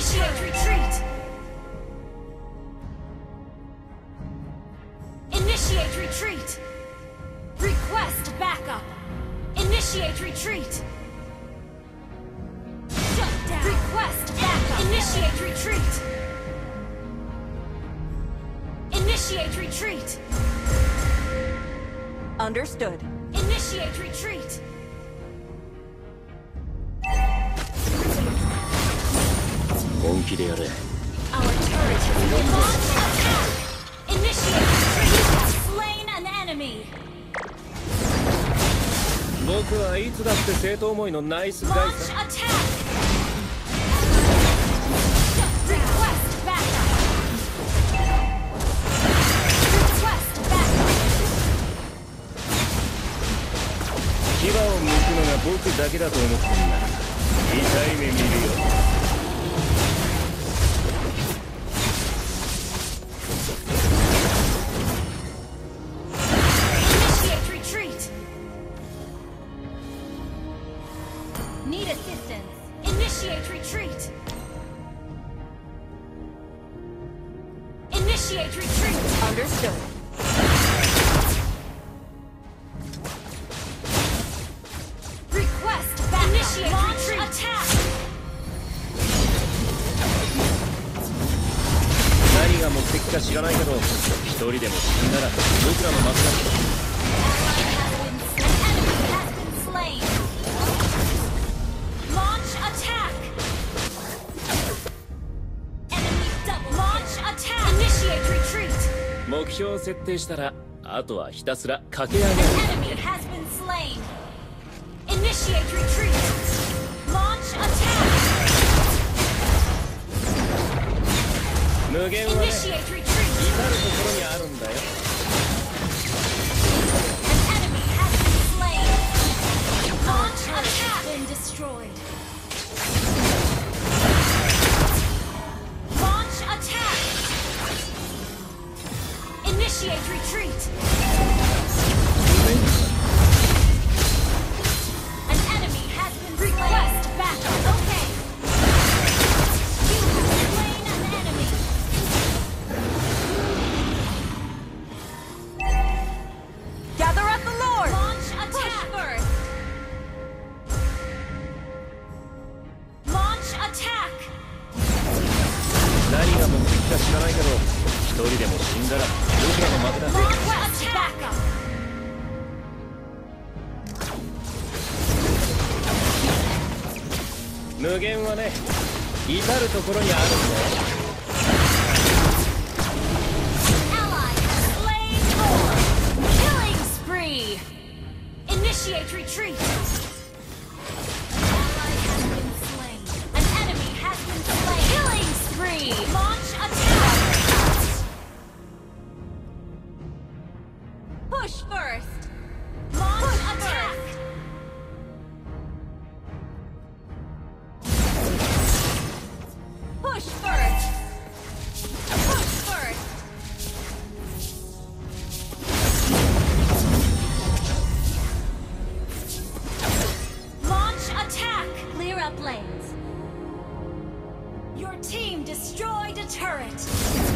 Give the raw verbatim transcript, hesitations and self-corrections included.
Initiate retreat. Initiate retreat. Request backup. Initiate retreat. Shut down. Request backup. Initiate retreat. Initiate retreat. Understood. Initiate retreat. 本気でやれ。 Our turret has been launched. Attack. Initiate retreat. You have slain an enemy. 僕はいつだって生徒思いのナイスガイ Launch さ。 attack. Request backup. Request backup. 牙を向くのが僕だけだと思ってんな。痛い目見るよ。 Initiate retreat. Need assistance. Initiate retreat. Initiate retreat. Understood. Request backup. Initiate Launch retreat. Attack. 何が目的か知らないけど、一人でも死んだら僕らの負けだ。 Enemy has been slain. Launch attack. Enemy double. Launch attack. Initiate retreat. 目標を設定したら、あとはひたすら駆け上がる。 Enemy has been slain. Initiate retreat. Launch attack. 無限はね、 Initiate retreat. 至るところにあるんだよ。 An enemy has been slain. Launch attack. Been destroyed. Launch attack. Initiate retreat. An enemy has been request backup. Okay. You have slain an enemy. Gather up the Lord! Launch attack first. Launch attack. 何が目的か知らないけど、一人でも死んだら僕らの負けだ。 Request backup. 「無限はね、至るところにあるんだよ。 Ally has slain more. Killing spree. Initiate retreat. Ally has been slain. An enemy has been slain. Killing spree. Launch attack. Push first. Launch Push attack. First. Push first. Push first. Launch attack. Clear up lanes. Your team destroyed a turret.